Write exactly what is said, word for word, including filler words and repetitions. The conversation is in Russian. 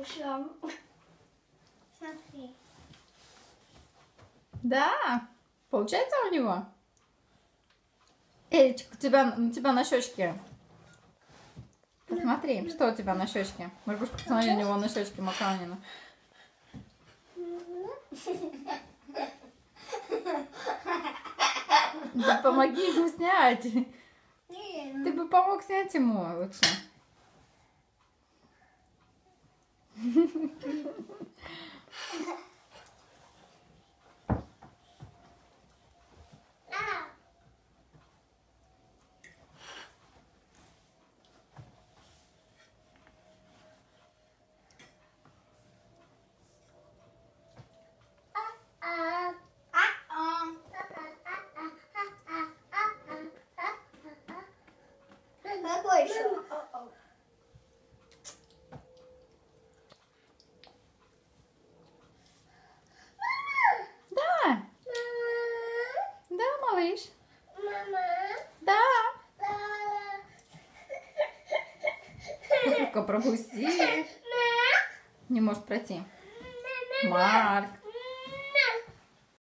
чем? Смотри. Да, получается у него? Эричка, у тебя, у тебя на щечке. Посмотри, что у тебя на щечке. Маргушка, посмотри, у него на щечке макаронина. Да помоги ему снять. Ты бы помог снять ему лучше. Какой еще? Да. Да, малыш. Мама. Да. Ну-ка, пропусти. Не может пройти. Марк.